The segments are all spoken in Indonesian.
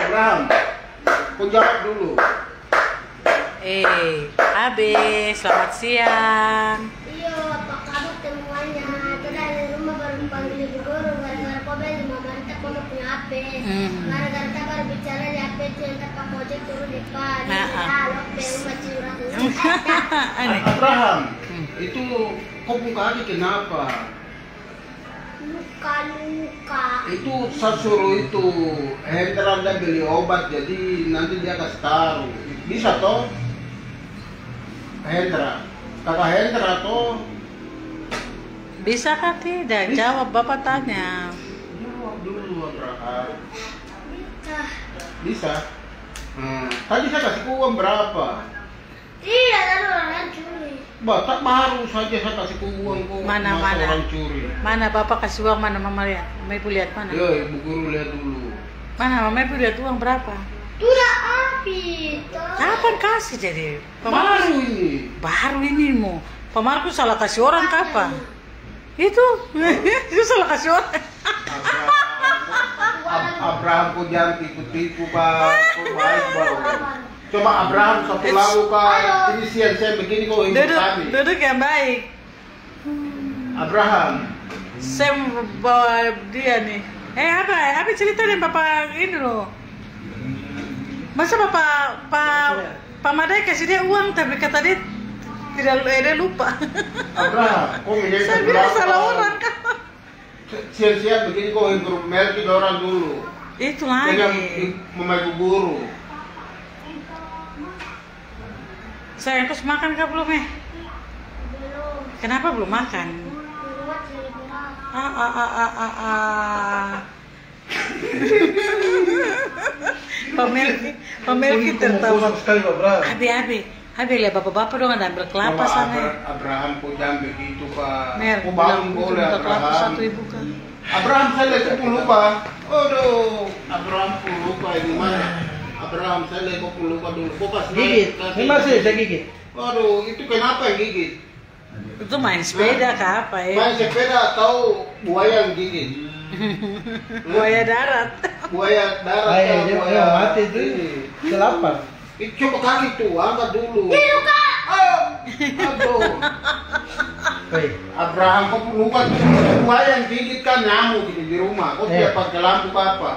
Abraham, kau jawab dulu. Abe, selamat siang. Iya, apa kabar semuanya? Tadi dari rumah baru panggil ibu guru gara-gara kau beli mama kita kau mau punya HP. Gara-gara kita baru bicara di HP itu yang tak pakai ojek turun di depan. Halo, rumah curang. Abraham, itu kau buka lagi kenapa? Luka. Itu saya suruh itu Hendra anda beli obat jadi nanti dia kasih tahu. Bisa toh? Hendra, kakak Hendra toh? Bisa kan tidak? Jawab bapak tanya. Jawab dulu Abraham. Bisa. Bisa. Tadi saya kasih uang berapa? Iya, lalu orang curi. Batak baru saja saya kasih uang kok. Mana? Orang curi. Mana bapak kasih uang, mana mama lihat? Mama ibu lihat mana? Ya, ibu guru lihat dulu. Mana mama ibu lihat uang berapa? Sudah api. Kapan kasih jadi? Baru ini. Baru ini mu. Pak Markus salah kasih orang kapan? Itu salah kasih orang. Abraham kau jangan tipu-tipu Pak. Kau baik baru. Coba Abraham satu lagu Kak. Ini siang begini kau hidup kami. Duduk yang baik. Abraham. Saya bawa dia nih. Apa cerita nih bapak ini loh. Masa Pak Madai kasih dia uang tapi kata dia dia lupa. Abraham, kau menjadi Saya bilang salah orang kan. Siang-siang begini kau hidup melki orang dulu. Itu Dengan lagi. mama ibu guru. Sayang, terus makan kah belum Belum. Kenapa belum makan? Di rumah cari beras. Pamelki tertawa. Sekali Abraham. Abi lihat bapak-bapak dong ada ambil kelapa sana. Abraham kau jangan begitu Pak. Mer, Kau bilang bangun boleh minta kelapa Abraham. satu ibu kan. Abraham saya lihat kau lupa. Aduh, Abraham kau lupa ini mana? Abraham saya lihat kau lupa dulu. Kau kasih Gigit, ini masih saya gigit. Aduh, itu kenapa yang gigit? Itu main sepeda kah apa ya? Main sepeda atau buaya yang gigit? Buaya darat. Buaya darat Ayo, atau dia buaya mati itu. ini? Selapan. Coba kali tuh, angkat dulu. Aduh. Baik. Abraham kau lupa buaya yang gigit kan nyamuk gitu di rumah. Kau tidak pakai lampu apa?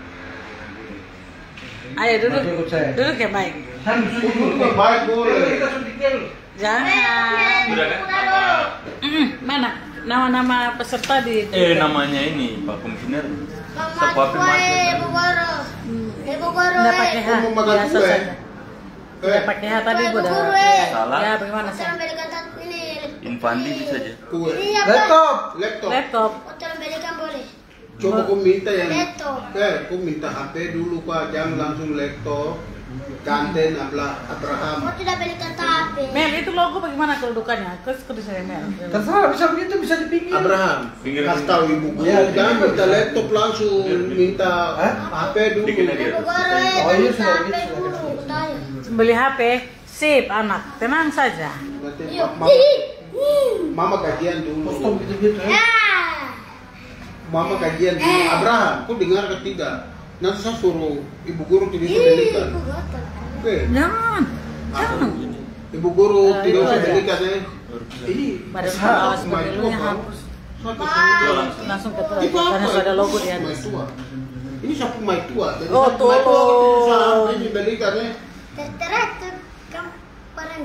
Ayo duduk. Masuk ikut saya. Duduk yang baik. Kan suntik dulu. Itu baik boleh. Kita suntiknya dulu. Jangan. Mana? Nama-nama peserta di Namanya ini Pak Komisioner. Mama gue, ibu guru. Ibu guru. Nggak pakai H, Kamu makan biasa kue? saja. Nggak pakai H tadi Ibu gua udah. guru, Salah. Ya bagaimana sih? Hotel belikan ini. Infandi bisa aja. Kue. Ini apa? Laptop. Laptop. Laptop. Hotel belikan boleh. Coba kau minta yang Laptop. kau minta HP dulu Pak, jangan langsung laptop. Kanten Abraham. Kau tidak belikan HP. Mel, itu logo bagaimana kedudukannya? Kudu saya Mel. Terserah bisa begitu bisa di pinggir. Abraham, Pinggir. kasih tahu ibu guru, Ya, jangan pinggir. minta laptop langsung, minta Hah? HP dulu. Bikin aja. Ibu guru, Oh, iya, belikan sudah HP gitu, dulu. sudah. Tanya. Beli HP, sip anak, tenang saja. Nanti Yuk. mama kajian dulu. Kostum gitu-gitu. Ya. Mama kajian dulu. Abraham, kau dengar ketiga. Nanti saya suruh ibu guru tidak usah belikan. Ibu gatal. Oke. Jangan. Ibu guru tidak itu usah aja. belikan ya. Ini Badan satu pengawas pemain pemilunya tua, Pak. hapus. Satu Bye. pemain Langsung ke tua. Itu apa? karena sudah ada logo di Pemain atas. tua. Ini siapa pemain tua? Jadi Oh, satu pemain tua tuh. kau tidak usah ini belikan ya. Terserah tuh kamu barang.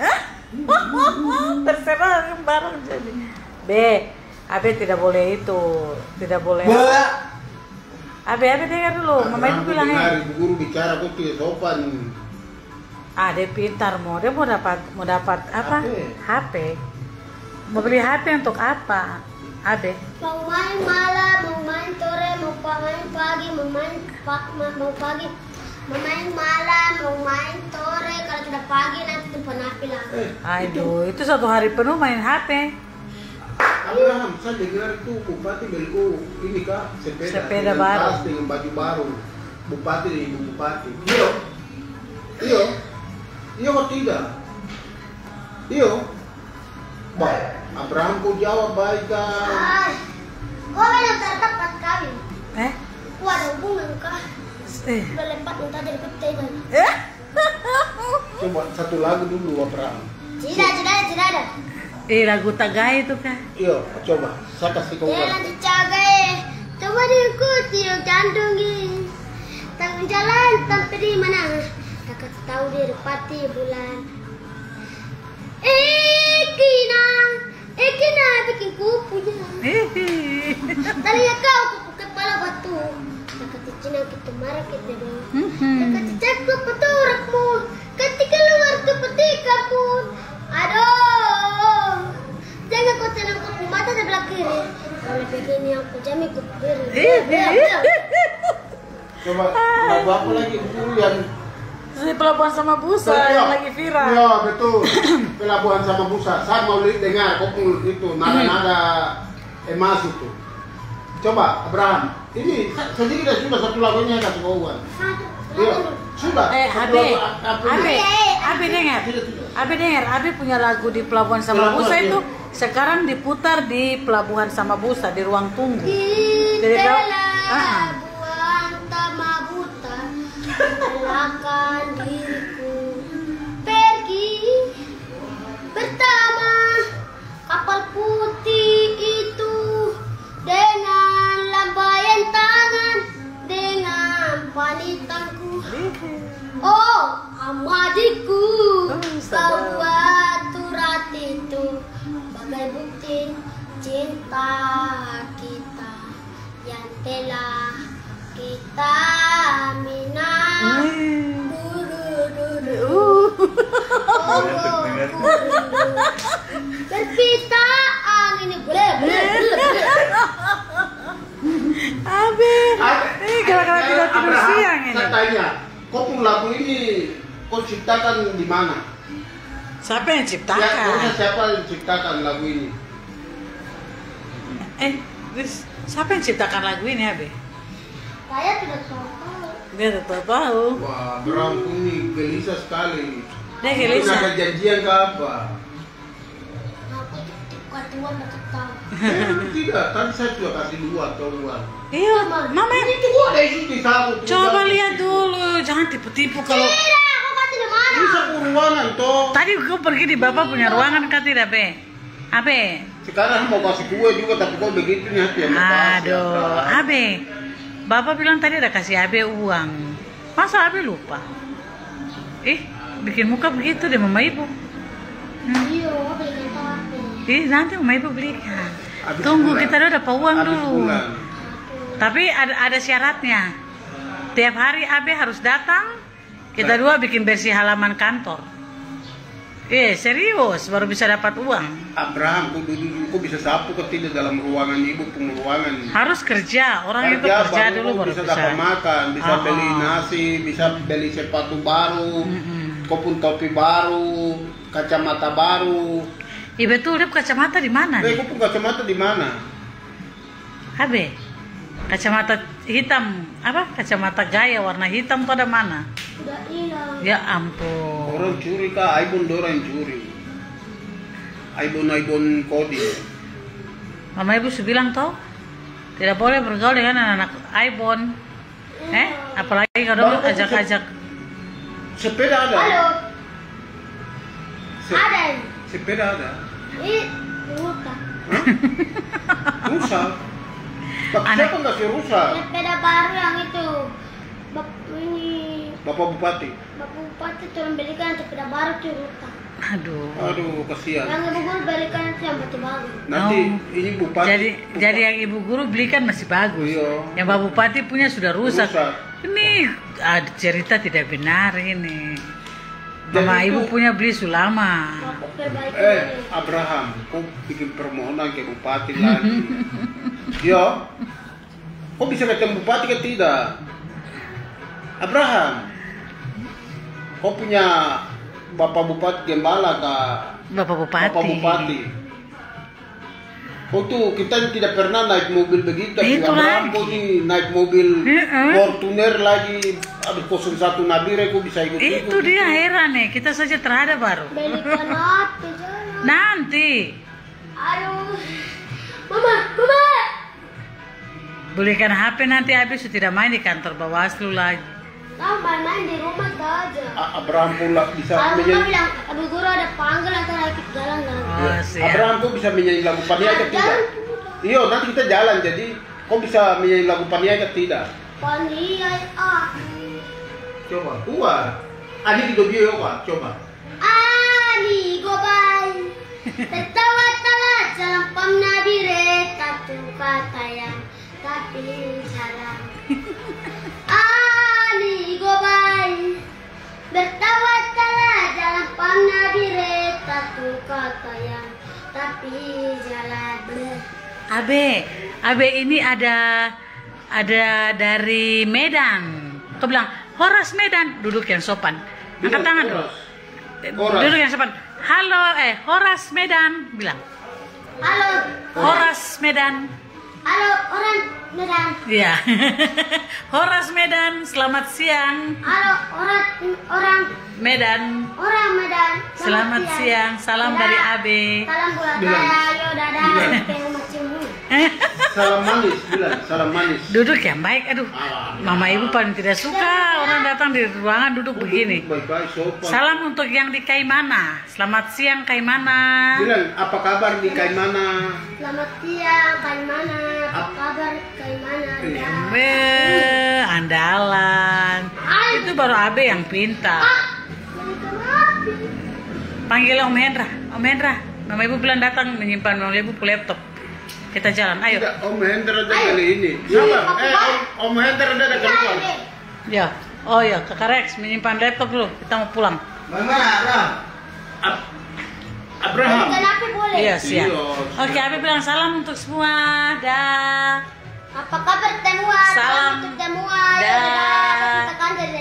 Terserah barang jadi. B, Abe tidak boleh itu, tidak boleh. Abe dengar dulu, mama itu Abraham, bilang dengar ibu guru bicara kau tidak sopan. dia pintar dia mau dapat apa? HP. HP. Mau beli HP untuk apa? Abe. Mau main malam, mau main sore, mau main pagi, mau main pagi, mau main malam, mau main sore. Kalau sudah pagi nanti telepon api lah. Aduh, itu satu hari penuh main HP. Abraham, saya dengar itu bupati beli ini kak Sepeda dengan baru. tas dengan baju baru. Bupati dan ibu bupati. Iya, iya, iya kok tidak? Iya. Baik, Abraham kau jawab baik kan? Ay, kau memang terdapat kami. Eh? Kau ada hubungan kah? Udah lepas minta jadi putih kan. Coba satu lagu dulu Abraham. Tidak ada. Lagu Tagai itu kan. Iya, coba. Saya kasih kau. Jalan dicagai, coba diikuti, kandungi. Tak jalan sampai di mana? Tak kasih tahu dia pati bulan. Ekina bikin kupunya. Tadi ya kau kupu kepala batu. Tak kasih cina kita marah kita dong. Tak kasih cakap peturakmu. Ketika luar ke peti kapun. Aduh. Jangan kau tenang kupu mata sebelah kiri. Kalau begini aku jamin kupu kiri. Coba lagu apa lagi dulu yang Si Pelabuhan Sama Busa yang lagi viral. Iya betul. Pelabuhan Sama Busa. Saya mau dengar kopul itu nada-nada emas itu. Coba Abraham. Ini sedikit sudah satu lagunya kasih kauan. Iya sudah. Abe dengar. Abe punya lagu di Pelabuhan Sama Busa itu sekarang diputar di Pelabuhan Sama Busa di ruang tunggu. Jadi Relakan diriku pergi bersama kapal putih itu dengan lambaian tangan dengan panitanku. Oh, amadiku, kau buat surat itu bagai bukti cinta kita yang telah kita berpita angin ini boleh. Abe, gara-gara tidak tidur siang ini. Saya tanya, kau pun lagu ini kau ciptakan di mana? Siapa yang ciptakan? Ya, siapa yang ciptakan lagu ini? Siapa yang ciptakan lagu ini, Abe? Saya tidak tahu. Dia tidak tahu. Wah, Abraham ini gelisah sekali. Dia gelisah. Ada janjian ke apa? Aku ketua tidak tahu. Tidak, kan saya sudah kasih 2 tahun. Iya, Mama. Itu gua ada isi di satu. Coba lihat dulu, jangan tipu-tipu kalau. Tidak, aku kasih di mana? Ini satu ruangan toh. Tadi kau pergi di Bapak punya ruangan kan tidak, Be? Abe. Sekarang mau kasih kue juga tapi kau begitu nih hati yang Aduh, Abe. Bapak bilang tadi ada kasih Abe uang. Masa Abe lupa? Bikin muka begitu deh Mama Ibu. Iya, belikan tahu. Nanti Mama Ibu belikan. Tunggu kita udah dapat uang dulu. Tapi ada syaratnya. Tiap hari Abe harus datang. Kita dua bikin bersih halaman kantor. Serius baru bisa dapat uang. Abraham, kau bisa sapu ke tidak dalam ruangan ibu pun ruangan. Harus kerja, orang itu kerja dulu baru bisa dapat makan, bisa beli nasi, bisa beli sepatu baru, kau pun topi baru, kacamata baru. Iya betul, dia kacamata di mana? Kau pun kacamata di mana? Abe, kacamata hitam, apa? Kacamata gaya warna hitam tuh ada mana? Udah hilang. Ya ampun. Orang curi kah? Aibon orang curi. Aibon kodi. Mama Ibu sudah bilang toh, tidak boleh bergaul dengan anak-anak Aibon. Apalagi kalau ajak-ajak. Sepeda ada. Halo. Ada. Sepeda ada. Rusak. Rusak. Tapi siapa ngasih rusak? Sepeda baru yang itu. Bapak Bupati. Bapak Bupati tolong belikan sepeda baru tuh rusak. Aduh, Yang kasihan. Ibu Guru belikan itu yang masih bagus. Nanti ini Bupati. Jadi yang Ibu Guru belikan masih bagus. Iya. Yang Bapak Bupati punya sudah rusak. Rusak. Ini cerita tidak benar ini. Mama Ibu punya beli sulama. Abraham, kau bikin permohonan ke Bupati lagi. Yo, kau bisa ketemu Bupati ke tidak? Abraham, kau punya Bapak Bupati Gembala kah? Bapak Bupati. Kau tuh kita tidak pernah naik mobil begitu. Itu Abraham, lagi. kau nih naik mobil Fortuner lagi. Ada 01 Nabire kau bisa ikut. Itu dia heran nih, kita saja terhadap baru. Belikan apa jalan? Nanti. Aduh. Mama. Belikan HP nanti habis tidak main di kantor Bawaslu lagi. Tahu main-main di rumah aja. Abraham pula bisa Kalau menyanyi. Mama bilang, aduh guru ada panggil atau lagi jalan kan? Oh, siap. Abraham tuh bisa menyanyi lagu Paniai atau tidak? Iya, nanti kita jalan jadi kau bisa menyanyi lagu Paniai atau tidak? Paniai ah. Coba, tua. Ani di video Pak, coba. Ani gobay. Tertawa-tawa jalan pamna dire tatu kata yang tapi salah. Ani gobay. Bertawa-tawa jalan pamna dire tatu kata yang tapi jalan bener. Abe ini ada dari Medan. Kau bilang Horas Medan, duduk yang sopan. Angkat tangan dulu. Horas. Duduk yang sopan. Halo, Horas Medan, bilang. Halo, Horas Medan. halo orang Medan. Iya. Horas Medan, selamat siang. Halo orang Medan. Medan. Selamat siang. Salam dari Abe. Salam buat Bilang. saya, ayo dadah. Pengen macammu. Salam manis, bilang salam manis. Duduk yang baik. Aduh, Mama Ibu paling tidak suka orang datang di ruangan duduk begini. Baik-baik, sopan. Salam untuk yang di Kaimana. Selamat siang Kaimana. Bilang, apa kabar di Kaimana? Selamat siang, Kaimana. Apa kabar, Kaimana? Andalan. Itu baru Abe yang pintar. Panggil Om Hendra. Om Hendra. Mama Ibu bilang datang menyimpan Mama Ibu ke laptop. Kita jalan, ayo. Tidak, Om Hendra ada kali ini. Sabar, Om Hendra ada keluar. Ya. Oh ya, Kakak Rex menyimpan laptop dulu. Kita mau pulang. Abraham. Kenapa boleh? Iya, siap. Iya. Oke, Abe bilang salam untuk semua. Dah. Apa kabar temuan? Salam. Untuk temuan. Dah. Kita kan dari